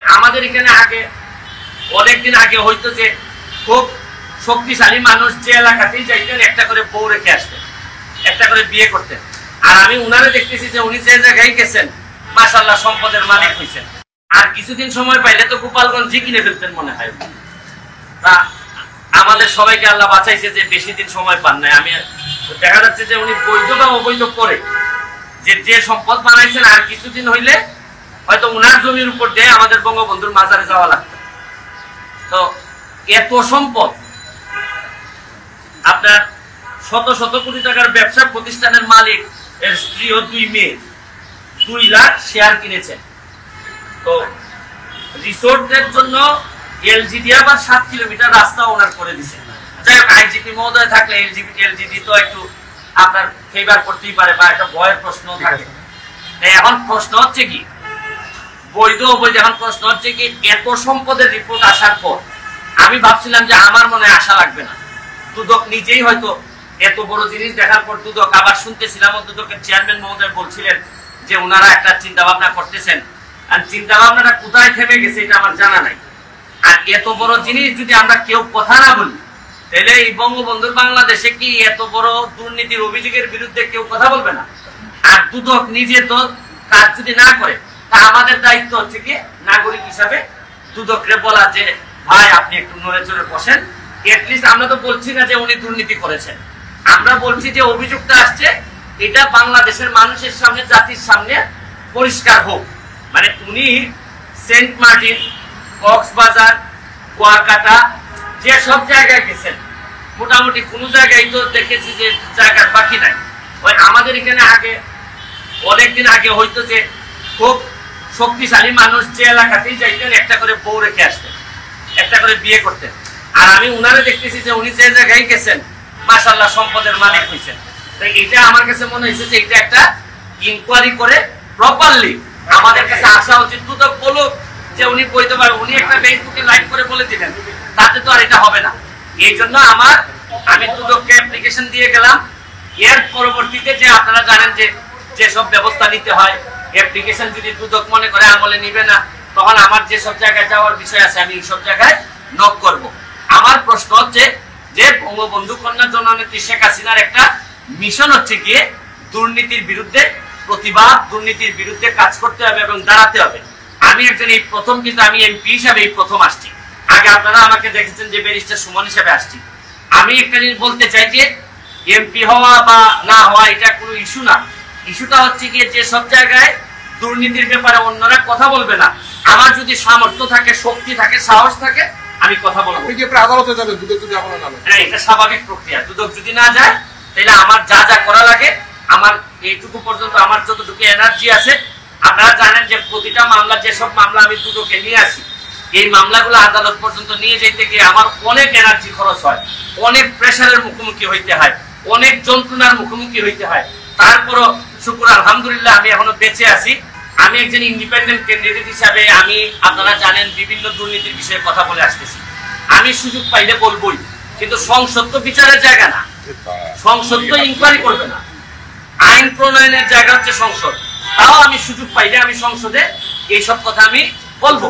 আমাদের এখানে আগে অনেকদিন আগে হইতো যে খুব শক্তিশালী মানুষ যে এলাকাতেই যাইতেন একটা করে বউ রেখে আসতেন, একটা করে বিয়ে করতেন। আর আমি উনারে দেখতেছি যে উনি যে জায়গায় গেছেন মাশাআল্লাহ সম্পদের মালিক হইছেন। আর কিছুদিন সময় পাইলে তো গোপালগঞ্জ কিনে ফেলতেন মনে হয়। তা আমাদের সবাইকে আল্লাহ বাঁচাইছে যে বেশি দিন সময় পান নাই। আমি দেখা যাচ্ছে যে উনি বৈধ বা অবৈধ করে যে সম্পদ বানাইছেন আর কিছুদিন হইলে হয়তো উনার জমির উপর দিয়ে আমাদের বঙ্গবন্ধুর মাজারে যাওয়া লাগতো। তো এত সম্পদ, আপনার শত শত কোটি টাকার ব্যবসা প্রতিষ্ঠানের মালিক, এর স্ত্রী ও 2 মেয়ে 2 লাখ শেয়ার কিনেছেন। তো রিসোর্টের জন্য এলজিডি আবার 7 কিলোমিটার রাস্তা ওনার করে দিছে। যাই হোক, আইজিপি মহোদয় থাকলে এলজিডি তো একটু আপনার ফেভার করতেই পারে বা একটা ভয়ের প্রশ্ন থাকে। এখন প্রশ্ন হচ্ছে কি, বৈধ অবৈধ, এখন প্রশ্ন হচ্ছে কি এত সম্পদের রিপোর্ট আসার পর আমি ভাবছিলাম যে আমার মনে আশা লাগবে না। দুদক নিজেই হয়তো এত বড় জিনিস দেখার পর দুদক, আবার শুনতেছিলাম দুদকের চেয়ারম্যান মহোদয় বলছিলেন যে ওনারা একটা চিন্তা ভাবনা করতেছেন, আর চিন্তা ভাবনাটা কোথায় থেমে গেছে এটা আমার জানা নাই। আর এত বড় জিনিস যদি আমরা কেউ কথা না বলি, তাহলে এই বঙ্গবন্ধুর বাংলাদেশে কি এত বড় দুর্নীতির অভিযোগের বিরুদ্ধে কেউ কথা বলবে না? আর দুদক নিজে তো কাজ যদি না করে, তা আমাদের দায়িত্ব হচ্ছে কি নাগরিক হিসাবে দুদকরে বলা যে ভাই আপনি একটু নড়ে চড়ে বসেন। এটলিস্ট আমরা তো বলছি না যে উনি দুর্নীতি করেছেন, আমরা বলছি যে অভিযোগটা আসছে এটা বাংলাদেশের মানুষের সামনে, জাতির সামনে পরিষ্কার হোক। মানে উনি সেন্ট মার্টিন, কক্সবাজার, কুয়াকাটা যে সব জায়গায় গেছেন, মোটামুটি কোনো জায়গায় তো দেখেছি যে জায়গার বাকি নাই। ওই আমাদের এখানে আগে অনেকদিন আগে হইতো যে খুব শক্তিশালী মানুষ যে এলাকাতেই যাইতেন একটা করে বউ রেখে আসতেন, একটা করে বিয়ে করতেন। আর আমি উনারে দেখতেছি যে উনি যে জায়গায় গেছেন মাশাআল্লাহ সম্পদের মালিক হইছেন। তো এটা আমার কাছে মনে হয়েছে যে এটা একটা ইনকোয়ারি করে প্রপারলি আমাদের কাছে আসা উচিত। দুদক বলুক যে উনি বইতে পারে, উনি একটা ফেসবুকে লাইক করে বলে দিলেন, তাতে তো আর এটা হবে না। এই জন্য আমি দুদককে অ্যাপ্লিকেশন দিয়ে গেলাম। এর পরবর্তীতে যে আপনারা জানেন যে যেসব ব্যবস্থা নিতে হয়, অ্যাপ্লিকেশন যদি দুদক মনে করে আমলে নিবে না, তখন আমার যেসব জায়গায় যাওয়ার বিষয় আছে আমি এইসব জায়গায় নক করব। আমার প্রশ্ন হচ্ছে যে বঙ্গবন্ধু কন্যা জননেত্রী শেখ হাসিনার একটা মিশন হচ্ছে গিয়ে দুর্নীতির বিরুদ্ধে প্রতিবাদ, দুর্নীতির বিরুদ্ধে কাজ করতে হবে এবং দাঁড়াতে হবে। আমি একজন এই প্রথম, কিন্তু আমি এমপি হিসাবে এই প্রথম আসছি। আগে আপনারা আমাকে দেখেছেন যে ব্যারিস্টার সুমন হিসাবে আসছি। আমি একটা জিনিস বলতে চাই যে এমপি হওয়া বা না হওয়া এটা কোনো ইস্যু না। ইস্যুটা হচ্ছে গিয়ে যে সব জায়গায় দুর্নীতির ব্যাপারে অন্যরা কথা বলবে না, আমার যদি সামর্থ্য থাকে, শক্তি থাকে, সাহস থাকে, আমি কথা বলবো। আদালতে যাবে দুদক যদি আমলে না নেয়, এটা স্বাভাবিক প্রক্রিয়া। দুদক যদি না যায় তাহলে আমার যা যা করা লাগে, আমার এইটুকু পর্যন্ত আমার যতটুকু এনার্জি আছে, আপনারা জানেন যে প্রতিটা মামলা, যেসব মামলা আমি দুদকে নিয়ে আসি, এই মামলাগুলো আদালত পর্যন্ত নিয়ে যেতে গিয়ে আমার অনেক এনার্জি খরচ হয়, অনেক প্রেশারের মুখোমুখি হইতে হয়, অনেক যন্ত্রণার মুখোমুখি হইতে হয়। তারপরও শুকর আলহামদুলিল্লাহ আমি এখনো বেঁচে আছি। আমি একজন ইন্ডিপেন্ডেন্ট ক্যান্ডিডেট হিসাবে আমি, আপনারা জানেন, বিভিন্ন দুর্নীতির বিষয়ে কথা বলে আসতেছি। আমি সুযোগ পাইলে বলবোই, কিন্তু সংসদ তো বিচারের জায়গা না, সংসদ তো ইনকোয়ারি করবে না, আইন প্রণয়নের জায়গা হচ্ছে সংসদ। তাও আমি সুযোগ পাইলে আমি সংসদে এইসব কথা আমি বলবো।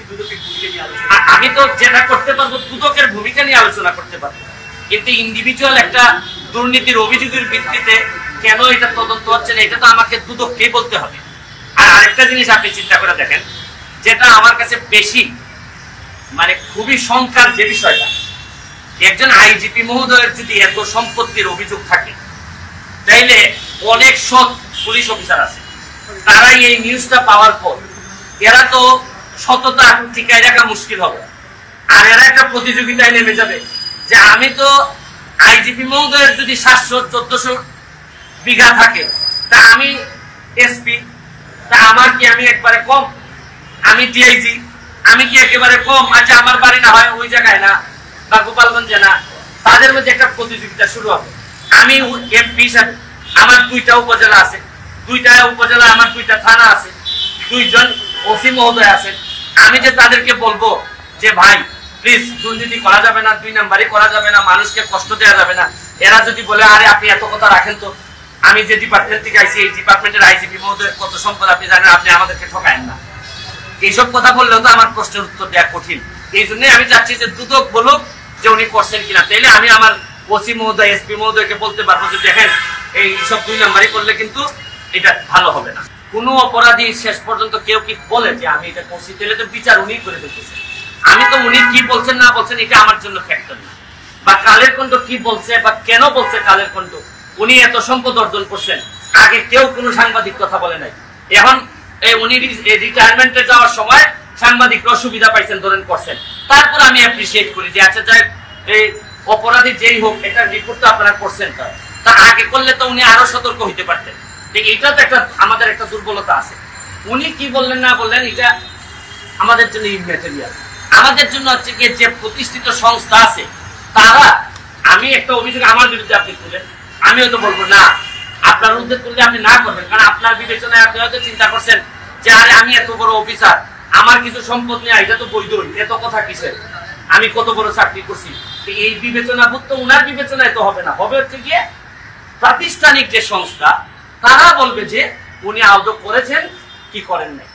আমি তো যেটা করতে পারবো দুদকের ভূমিকা নিয়ে আলোচনা করতে পারবো, কিন্তু ইন্ডিভিজুয়াল একটা দুর্নীতির অভিযোগের ভিত্তিতে কেন এটা তদন্ত হচ্ছে না, এটা তো আমাকে দুদককেই বলতে হবে। আর আরেকটা জিনিস আপনি চিন্তা করে দেখেন, যেটা আমার কাছে বেশি মানে খুবই শঙ্কার যে বিষয়টা, একজন আইজিপি মহোদয়ের যদি এত সম্পত্তির অভিযোগ থাকে, তাইলে অনেক সৎ পুলিশ অফিসার আছে, তারাই এই নিউজটা পাওয়ার পর এরা তো সততা টিকায় রাখা মুশকিল হবে। আর এরা একটা প্রতিযোগিতায় নেমে যাবে যে আমি তো আইজিপি মহোদয়ের যদি 700-1400 বিঘা থাকে, তা আমি এসপি, তা আমার কি আমি একবারে কম? আমি ডিআইজি, আমি কি একেবারে কম? আচ্ছা আমার বাড়ি না হয় ওই জায়গায় না বা গোপালগঞ্জে না, তাদের মধ্যে একটা প্রতিযোগিতা শুরু হবে। আমি এমপি হিসাবে আমার 2টা উপজেলা আছে, 2টা উপজেলা আমার 2টা থানা আছে, 2জন ওসি মহোদয় আছেন। আমি যে তাদেরকে বলবো যে ভাই প্লিজ দুর্নীতি করা যাবে না, 2 নাম্বারই করা যাবে না, মানুষকে কষ্ট দেওয়া যাবে না, এরা যদি বলে আরে আপনি এত কথা রাখেন তো, আমি যে ডিপার্টমেন্ট থেকে আইছি এই ডিপার্টমেন্টের আইজিপি মহোদয়ের কত সম্পদ আপনি জানেন, আপনি আমাদেরকে ঠকায়েন না, এইসব কথা বললেও তো আমার প্রশ্নের উত্তর দেওয়া কঠিন। এই জন্য আমি চাচ্ছি যে দুদক বলুক যে উনি করছেন কিনা, তাইলে আমি আমার ওসি মহোদয়, এসপি মহোদয়কে বলতে পারবো যে দেখেন এই সব 2 নাম্বারই করলে কিন্তু এটা ভালো হবে না। কোনো অপরাধী শেষ পর্যন্ত কেউ কি বলে যে আমি এটা করছি, তাহলে তো বিচার উনি করে দিতেছেন। আমি তো উনি কি বলছেন না বলছেন এটা আমার জন্য ফ্যাক্টর না, বা কালের কণ্ঠ কি বলছে বা কেন বলছে কালের কণ্ঠ, উনি এত সম্পদ অর্জন করছেন, আগে কেউ কোনো সাংবাদিক কথা বলে নাই। এখন উনি রিটায়ারমেন্টে যাওয়ার সময় সাংবাদিকরা সুবিধা পাইছেন, ধরেন করছেন, তারপর আমি অ্যাপ্রিসিয়েট করি যে আচ্ছা যাই এই অপরাধী যেই হোক এটা রিপোর্ট তো আপনারা করছেন, তা আগে করলে তো উনি আরো সতর্ক হইতে পারতেন। এটা তো একটা আমাদের একটা দুর্বলতা আছে। উনি কি বললেন না বললেন এটা আমাদের জন্য ইম্যাটেরিয়াল। আমাদের জন্য হচ্ছে কি যে প্রতিষ্ঠিত সংস্থা আছে তারা, আমি একটা অভিযোগ আমার বিরুদ্ধে আপনি তুলেন, আমি হয়তো বলবো না আপনার বিরুদ্ধে তুললে আপনি না করবেন, কারণ আপনার বিবেচনায় আপনি হয়তো চিন্তা করছেন যে আরে আমি এত বড় অফিসার, আমার কিছু সম্পদ নেই, এটা তো বৈধ, এত কথা কিসের, আমি কত বড় চাকরি করছি। এই বিবেচনা বোধ তো উনার বিবেচনায় তো হবে না, হবে হচ্ছে গিয়ে প্রাতিষ্ঠানিক যে সংস্থা তারা বলবে যে উনি আদৌ করেছেন কি করেন নাই।